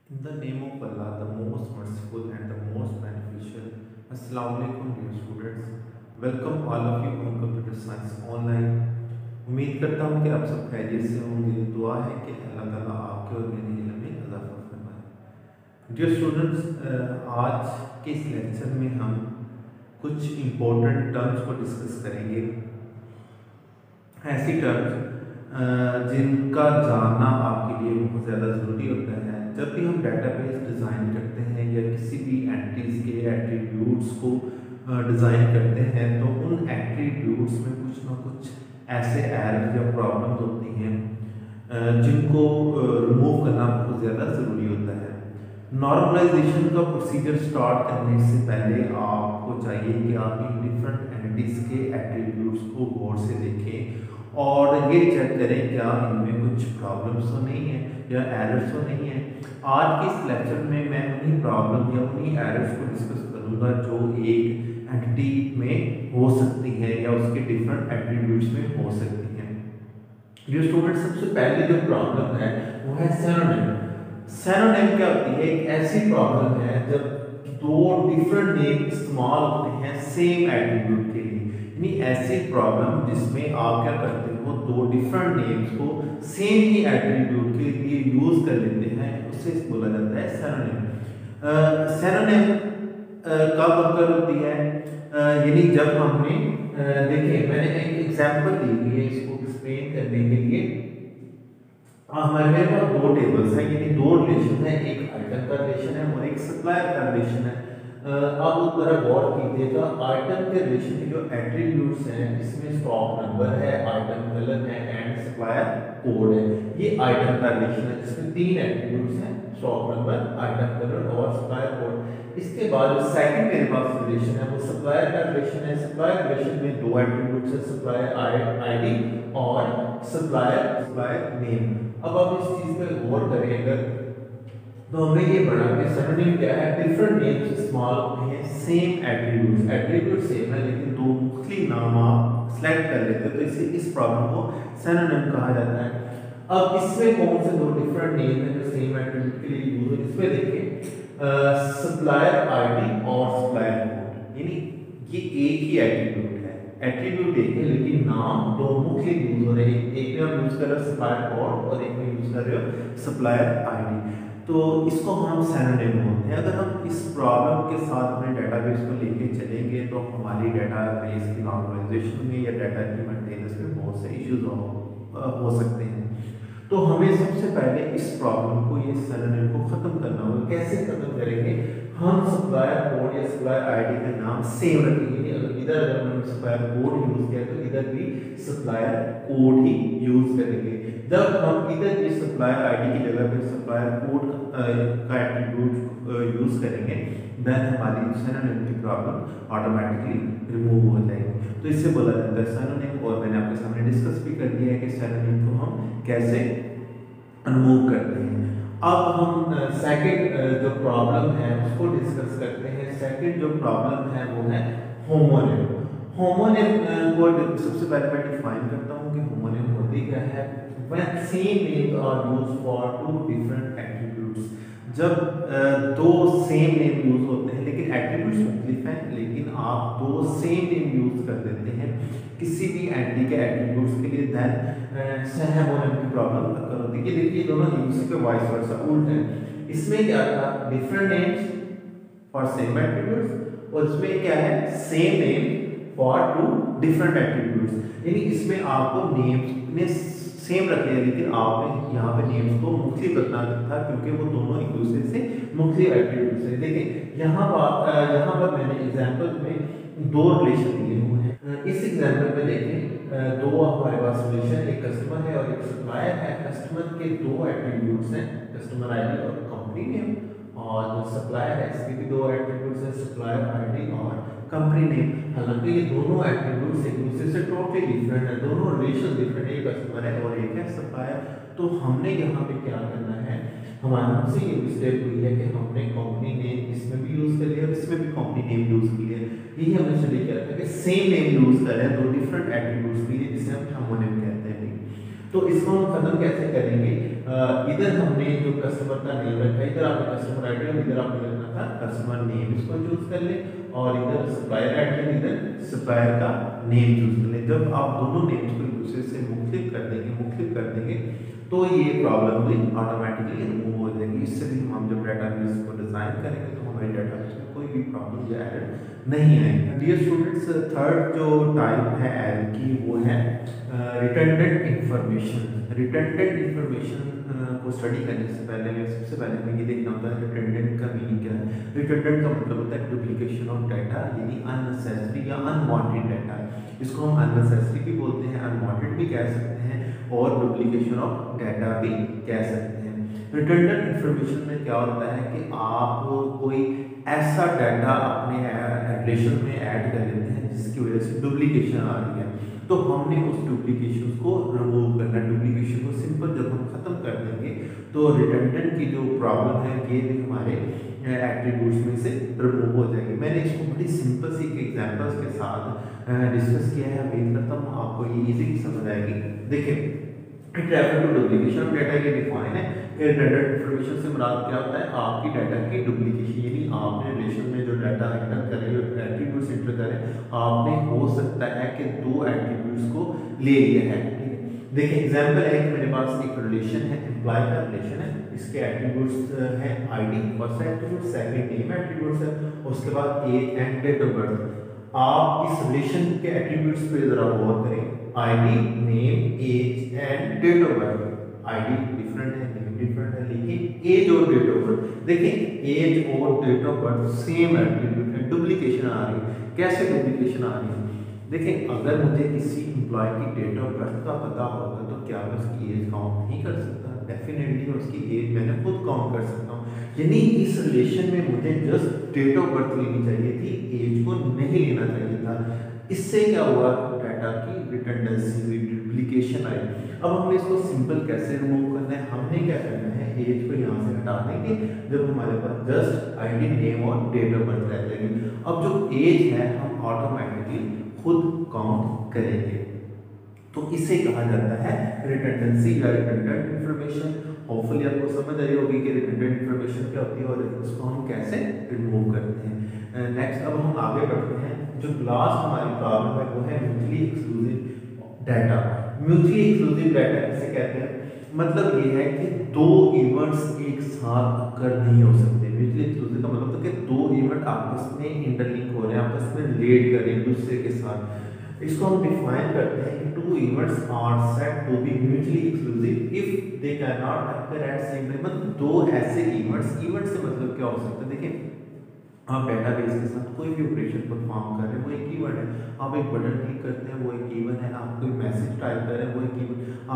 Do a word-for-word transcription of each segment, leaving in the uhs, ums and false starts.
In the name of Allah, the most merciful and the most beneficial. Assalamu alaikum dear students. Welcome all of you on Computer Science Online. उम्मीद करता हूँ कि आप सब खैरियत से होंगे। दुआ है कि अल्लाह ताला आपके और मेरे इल्म में इजाफा फरमाए। डियर स्टूडेंट्स, आज के इस लेक्चर में हम कुछ इम्पोर्टेंट टर्म्स को डिस्कस करेंगे। ऐसी टर्म्स जिनका जानना आपके लिए बहुत ज़्यादा ज़रूरी होता है। जब भी हम डेटाबेस डिज़ाइन करते हैं या किसी भी एंटिटीज़ के एट्रीब्यूट्स को डिज़ाइन करते हैं तो उन एट्रीब्यूट्स में कुछ ना कुछ ऐसे एरर या प्रॉब्लम्स होती हैं जिनको रिमूव करना बहुत ज़्यादा ज़रूरी होता है। नॉर्मलाइजेशन का प्रोसीजर स्टार्ट करने से पहले आपको चाहिए कि आप इन डिफरेंट एंटिटीज़ के एट्रीब्यूट्स को गौर से देखें और ये चेक करें क्या इनमें कुछ प्रॉब्लम्स तो नहीं है या एरर्स तो नहीं है। आज के इस लेक्चर में मैं उन्हीं प्रॉब्लम या उन्हीं एरर्स को डिस्कस करूंगा जो एक एंटिटी में हो सकती है या उसके डिफरेंट एट्रीब्यूट्स में हो सकती हैं। डियर स्टूडेंट, सबसे पहले जो प्रॉब्लम है वो है सिनोनिम। सिनोनिम क्या होती है? एक ऐसी प्रॉब्लम है जब दो डिफरेंट नेम इस्तेमाल होते हैं सेम एट्रीब्यूट के लिए। यानी ऐसी प्रॉब्लम जिसमें आप क्या करते हो, दो डिफरेंट नेम्स को सेम ही एट्रीब्यूट के लिए यूज कर लेते हैं, उसे बोला जाता है सिनोनिम। सिनोनिम कब अकर होती है? यानी जब हमने देखिए, मैंने एक एग्जांपल दी हुई है इसको एक्सप्लेन करने के लिए। हमारे पास दो टेबल्स हैं, यानी दो रिलेशन है, एक आइटम का रिलेशन है और एक सप्लायर का रिलेशन है। अब उस तरह गौर कीजिएगा, आइटम के रिलेशन के जो एट्रीब्यूट्स हैं इसमें स्टॉक नंबर है, आइटम कलर है एंड सप्लायर कोड है। ये आइटम का रिलेशन है जिसमें तीन एट्रीब्यूट्स हैं, स्टॉक नंबर, आइटम कलर और सप्लायर कोड। इसके बाद जो सेकंड मेरे पास रिलेशन है वो सप्लायर का रिलेशन है। सप्लायर रिलेशन में दो एट्रीब्यूट्स है, सप्लायर आईडी और सप्लायर सप्लायर नेम। अब आप इस चीज पे गौर करें अगर, तो हमें ये पढ़ा कि सिनोनिम क्या है? डिफरेंट नेम्स इस्तेमाल होते हैं सेम एट्रीब्यूट्स, एट्रीब्यूट सेम है लेकिन दो मुख्तलिफ नाम आप सेलेक्ट कर लेते हैं, तो इसे इस प्रॉब्लम को सिनोनिम कहा जाता है। अब इसमें कौन से दो डिफरेंट नेम है जो सेम एट्रीब्यूट के लिए यूज हो? इसमें देखिए, सप्लायर आईडी और सप्लायर कोड, यानी ये एक ही एट्रीब्यूट है, एट्रीब्यूट एक है लेकिन नाम दो मुख्तलिफ यूज हो रहे हैं। एक में आप यूज कर रहे हो सप्लायर कोड और एक में यूज कर रहे हो सप्लायर आईडी, तो इसको हम सिनोनिम बोलते हैं। अगर हम इस प्रॉब्लम के साथ अपने डेटाबेस को लेके चलेंगे तो हमारी डेटाबेस की नॉर्मलाइजेशन में या डाटा की मेंटेनेंस में बहुत से इश्यूज हो, हो सकते हैं। तो हमें सबसे पहले इस प्रॉब्लम को, ये सिनोनिम को खत्म करना होगा। कैसे खत्म करेंगे? हम सप्लायर कोड या सप्लायर आईडी का नाम सेम रखेंगे। अगर इधर अगर हमने सप्लायर कोड यूज किया तो इधर भी सप्लायर कोड ही यूज करेंगे। जब हम इधर इस सप्लायर आईडी की जगह पे सप्लायर कोड का एट्रीब्यूट यूज करेंगे देन हमारी सिनोनिम की प्रॉब्लम ऑटोमेटिकली रिमूव हो जाएगी। तो इससे बोला जाता है सिनोनिम, और मैंने आपके सामने डिस्कस भी कर दिया है कि सिनोनिम को हम कैसे रिमूव करते हैं। अब हम सेकंड जो प्रॉब्लम है उसको डिस्कस करते हैं। सेकंड जो प्रॉब्लम है वो है होमोनिम। होमोनिम को सबसे पहले मैं डिफाइन करता हूँ कि होमोनिम होती क्या है। When same names are used for two different attributes, जब दो सेम नेम यूज होते हैं लेकिन एट्रीब्यूट्स मुख्तलिफ हैं, लेकिन आप दो सेम नेम यूज कर देते हैं किसी भी एंटिटी के एट्रीब्यूट्स के लिए, देन होमोनिम की प्रॉब्लम अकर होती है। देखिए दोनों यूज के वाइस वर्सा उल्ट है। इसमें क्या था? Different names for same attributes, और इसमें क्या है? Same name for two different attributes. यानी इसमें आपको नेम्स ने सेम रखे हैं लेकिन आपने यहाँ पे नेम्स को मुख्तलिफ रखना था क्योंकि वो दोनों एक दूसरे से मुख्तलिफ एट्रीब्यूट्स हैं। देखिए यहाँ पर यहाँ पर मैंने एग्जांपल में दो रिलेशन दिए हुए हैं। इस एग्जांपल में देखें, दो हमारे पास रिलेशन, एक कस्टमर है और एक सप्लायर है। कस्टमर के दो एट्रीब्यूट्स हैं, कस्टमर आईडी और कंपनी नेम, और जो सप्लायर है इसके भी दो एट्रीब्यूट्स हैं, सप्लायर आईडी और कंपनी नेम। हालांकि ये दोनों एट्रीब्यूट्स एक दूसरे से टोटली डिफरेंट है, दोनों रिलेशन डिफरेंट है, एक कस्टमर है और एक है सप्लायर। तो हमने यहाँ पे क्या करना है, हमारे हमसे ये मिस्टेक हुई है कि हमने कंपनी नेम इसमें भी यूज कर लिया और इसमें भी कंपनी नेम यूज किया। यही हमने स्टडी किया था कि सेम नेम यूज कर रहे हैं दो डिफरेंट एट्रीब्यूट्स के लिए, जिसे हम होमोनिम कहते हैं। तो इसको हम खत्म कैसे करेंगे? अ, इधर हमने जो कस्टमर का नेम रखा है, इधर आपने कस्टमर आईडी और इधर आपने रखना था कस्टमर नेम, इसको चूज कर ले और इधर सप्लायर आईडी इधर सप्लायर का नेम चूज कर ले। जब आप दोनों नेम्स को एक दूसरे से मुख्तलिफ कर देंगे मुख्तलिफ कर देंगे तो ये प्रॉब्लम भी ऑटोमेटिकली रिमूव हो जाएगी। इससे भी हम जब डाटाबेस को डिजाइन करेंगे तो हमारे डाटाबेस में कोई भी प्रॉब्लम या एरर नहीं आएगी। डियर स्टूडेंट्स, थर्ड जो टाइप है एरर की वो है रिडंडेंट इंफॉर्मेशन। रिडंडेंट इंफॉर्मेशन को स्टडी करने से पहले मैं सबसे पहले हमें ये देखना होता है रिडंडेंट का मीनिंग क्या है। रिडंडेंट का मतलब होता है डुप्लीकेशन ऑफ डाटा, यानी अननेसेसरी या अनवांटेड डाटा। इसको हम अननेसेसरी भी बोलते हैं, अनवांटेड भी कह सकते हैं और डुप्लीकेशन ऑफ डाटा भी कह सकते हैं। रिडंडेंट इंफॉर्मेशन में क्या होता है कि आप कोई ऐसा डाटा अपने रिलेशन में ऐड कर लेते हैं जिसकी वजह से डुप्लीकेशन आ रही है, तो हमने उस डुप्लीकेशन को रिमूव करना। डुप्लीकेशन को सिंपल जब हम खत्म कर देंगे तो रिडंडेंट की जो प्रॉब्लम है ये भी हमारे एट्रीब्यूट्स में से रिमूव हो जाएगी। मैंने इसको बड़ी सिंपल सी एग्जांपल्स के साथ डिस्कस किया है, उम्मीद करता हूँ आपको ये इजीली समझ आएगी। देखिए, it refer to duplication of data, ये डिफाइन है। रिडंडेंट इंफॉर्मेशन से मुराद क्या होता है? आपकी डाटा की डुप्लीकेशन, यानी आपने रिलेशन में जो डाटा एंटर करें जो एट्रीब्यूट्स एंटर करें, आपने हो सकता है कि दो एट्रीब्यूट्स को ले लिया है। देखिए एग्जांपल है कि मेरे पास एक रिलेशन है, एम्प्लॉय का रिलेशन है, इसके एट्रीब्यूट्स हैं ID first attribute, second name attributes है, उसके बाद age and date of birth. आप इस रिलेशन के एट्रीब्यूट्स पे जरा गौर करें, ID, name, age and date of birth. ID different है, नेम डिफरेंट है, लेकिन एज और डेट ऑफ बर्थ, देखिए एज और date of birth same attribute है, डुप्लीकेशन आ रही है। कैसे डुप्लीकेशन आ रही है? देखिए, अगर मुझे किसी एम्प्लॉय की डेट ऑफ बर्थ का पता होगा तो क्या मैं उसकी एज काउंट नहीं कर सकता? डेफिनेटली उसकी एज मैंने खुद काउंट कर सकता हूँ। यानी इस रिलेशन में मुझे जस्ट डेट ऑफ बर्थ लेनी चाहिए थी, एज को नहीं लेना चाहिए था। इससे क्या हुआ? डाटा की रिडंडेंसी हुई, डुप्लीकेशन आई। अब हमें इसको सिंपल कैसे रिमूव करना है? हमने क्या करना है, एज को यहाँ से हटा देंगे जब हमारे पास जस्ट आईडी, नेम और डेट ऑफ बर्थ रह जाएंगे। अब जो एज है हम ऑटोमेटिकली खुद काउंट करेंगे, तो इसे कहा जाता है रिडंडेंसी या रिडंडेंट इंफॉर्मेशन। होपफुली आपको समझ आई होगी कि रिडंडेंट इंफॉर्मेशन क्या होती है और इसको हम कैसे रिमूव करते हैं। नेक्स्ट अब हम आगे बढ़ते हैं। जो लास्ट हमारी प्रॉब्लम है वो है mutually exclusive data. Mutually exclusive data किसे कहते हैं? मतलब ये है कि दो इवेंट्स एक साथ अकर नहीं हो सकते। म्यूचुअली एक्सक्लूसिव का मतलब तो कि दो इवेंट आपस में इंटरलिंक हो रहे हैं, आपस में रिलेट कर रहे हैं एक दूसरे के साथ। इसको हम डिफाइन करते हैं कि two events are said to be mutually exclusive if they can not occur at same time. मतलब दो ऐसे इवेंट्स, इवेंट से मतलब क्या हो सकता है? देखिए, आप डेटाबेस के साथ कोई भी ऑपरेशन परफॉर्म कर रहे हैं वो एक इवेंट है। आप एक बटन क्लिक करते हैं वो एक इवेंट है। आप कोई मैसेज टाइप कर रहे हैं वो एक इवेंट।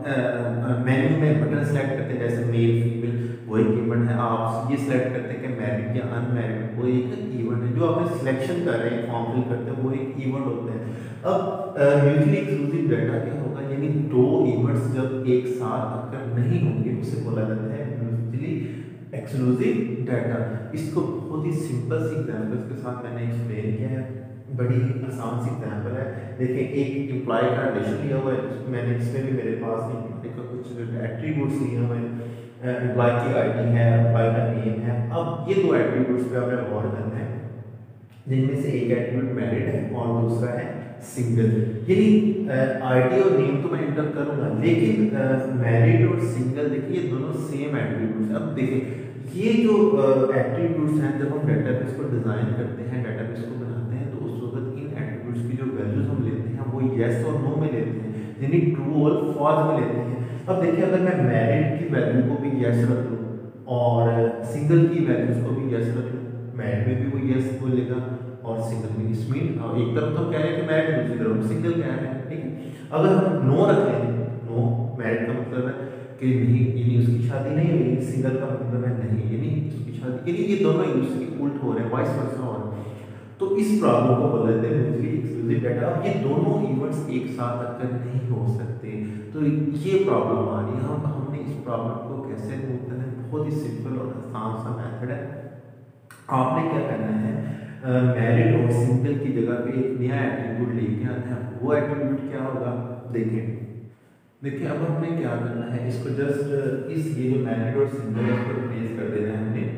आप मेन्यू में बटन सेलेक्ट करते हैं जैसे मेल फीमेल, वो एक इवेंट है। आप ये सिलेक्ट करते हैं कि मैरिड या अनमैरिड, वो एक इवेंट है। जो आपने सिलेक्शन कर रहे हैं, फॉर्म फिल करते हैं, वो एक इवेंट होता है। अब म्यूचुअली एक्सक्लूसिव डाटा क्या होगा? यानी दो इवेंट्स जब एक साथ अकर नहीं होंगे उसे बोला जाता है म्यूचुअली एक्सक्लूसिव डाटा। इसको बहुत ही सिंपल सी एग्जांपल्स के साथ मैंने एक्सप्लेन किया है, बड़ी ही आसान सी एग्जांपल है। देखिए, एक एम्प्लॉय का रिलेशन लिया हुआ है, मैंने इसमें भी मेरे पास एम्प्लॉय का कुछ एट्रीब्यूट्स लिए हुए हैं। एम्प्लॉय की आईडी है, एम्प्लॉय का नेम है। अब ये दो एट्रीब्यूट्स पे आपने गौर करना है, जिनमें से एक एट्रीब्यूट मैरिड है और दूसरा है सिंगल। यानी आईडी और नेम तो मैं इंटर करूंगा, लेकिन मैरिड और सिंगल देखिए दोनों सेम एट्रीब्यूट्स। अब देखिए, ये जो एट्रीब्यूट्स हैं जब हम डेटाबेस को डिजाइन करते हैं, डेटाबेस को बनाते हैं, तो उस वक्त इन एट्रीब्यूट्स की जो वैल्यूज हम लेते हैं वो येस और नो में लेते हैं, यानी ट्रू और फॉल्स में लेते हैं। अब देखिए, अगर मैं मैरिड की वैल्यू को भी येस रख लूँ और सिंगल की वैल्यूज को भी येस रख लूँ, मैरिड में भी वो येस बोलेगा और सिंगल में। इसमें एक तरफ तो कह रहे हैं कि मैरिड, दूसरी तरफ सिंगल कह रहे हैं, ठीक है। अगर हम नो रख लें, नो मैरिड का मतलब है कि नहीं, यानी उसकी शादी नहीं हुई, सिंगल का मतलब है नहीं, यानी उसकी शादी, यानी ये दोनों एक दूसरे के उल्ट हो रहे हैं, वाइस वर्सा हो रहे हैं। तो इस प्रॉब्लम को बोल देते हैं म्यूचुअली एक्सक्लूसिव डाटा। अब ये दोनों इवेंट्स एक साथ अकर नहीं हो सकते, तो ये प्रॉब्लम आ रही है। हम हमने इस प्रॉब्लम को कैसे रिमूव करना है? बहुत ही सिंपल और आसान सा मेथड है। आपने क्या करना है, मैरिड और सिंगल की जगह पे एक नया एट्रीब्यूट लेके आना है। वो एट्रीब्यूट क्या होगा? देखिए, देखिए अब हमने क्या करना है, इसको जस्ट इस ये जो मैरिड और सिंगल है इसको रिप्लेस कर देना है हमने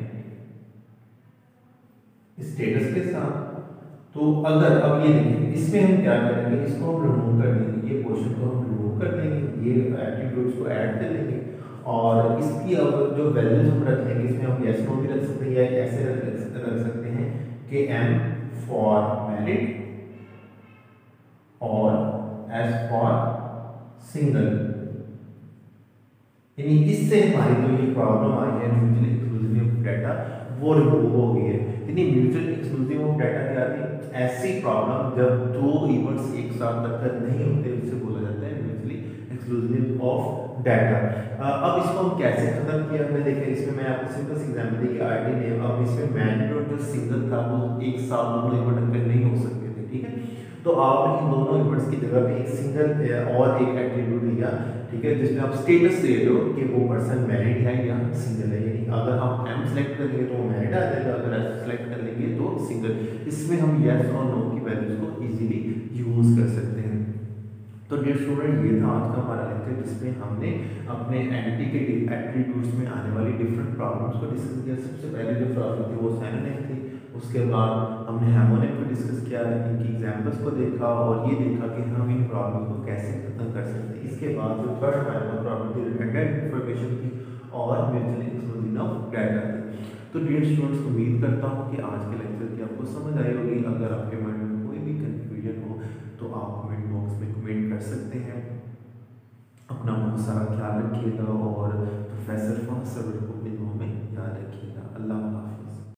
स्टेटस के साथ। तो अगर अब ये देखिए इसमें हम क्या करेंगे, इसको हम रिमूव कर देंगे, ये पोर्शन को हम रिमूव कर देंगे, ये एट्रीब्यूट्स को ऐड कर देंगे और इसकी अब जो वैल्यूज हम रख लेंगे इसमें हम यस नो भी रख सकते हैं या ऐसे रख रख सकते हैं कि एम फॉर मैरिड और एस फॉर सिंगल। यानी इससे हमारी जो ये प्रॉब्लम आई है म्यूचुअल एक्सक्लूसिव ऑफ डाटा वो रिमूव हो गई है। यानी म्यूचुअल एक्सक्लूसिव ऑफ डाटा क्या थी, ऐसी प्रॉब्लम जब दो इवेंट्स एक साथ टक्कर नहीं होते उसे बोला जाता है म्यूचुअली एक्सक्लूसिव ऑफ डाटा। अब इसको हम कैसे खत्म किया हमने देखा, इसमें मैं आपको सिंपल सी एग्जांपल दी आईडी ने, अब इसमें मैरिड और जो सिंगल था वो एक साथ दोनों इवेंट टक्कर नहीं हो सकते थे, ठीक है। तो आपने इन दोनों इवेंट्स की जगह पे एक सिंगल और एक एट्रीब्यूट लिया, ठीक है, जिसमें आप स्टेटस दे रहे हो कि वो पर्सन मैरिड है या सिंगल है। यानी अगर हम एम सेलेक्ट कर लेंगे तो वो मैरिड आ जाएगा, अगर एस सेलेक्ट कर लेंगे तो सिंगल। इसमें हम यस और नो की वैल्यूज को इजीली यूज कर सकते हैं। तो डियर स्टूडेंट ये था आज का हमारा लेक्चर जिसमें हमने अपने एंटिटी के एट्रीब्यूट्स में आने वाली डिफरेंट प्रॉब्लम्स को डिस्कस किया। सबसे पहले जो प्रॉब्लम थी वो सिनोनिम थी, उसके बाद हमने हार्मोनिक को डिस्कस किया, इनकी एग्जांपल्स को देखा और ये देखा कि हम इन प्रॉब्लम को कैसे खत्म कर सकते हैं। इसके बाद जो थर्ड हमारे प्रॉब्लम थी रिडंडेंट इंफॉर्मेशन की और म्यूचुअली एक्सक्लूसिव ऑफ डाटा थी। तो डियर स्टूडेंट्स उम्मीद करता हूँ कि आज के लेक्चर की आपको समझ आई होगी। अगर आपके माइंड में कोई भी कंफ्यूजन हो तो आप कमेंट बॉक्स में कमेंट कर सकते हैं। अपना बहुत सारा ख्याल रखिएगा और प्रोफेसर फॉर सबर को अपनी दुआ में याद रखिएगा। अल्लाह हाफ़िज़।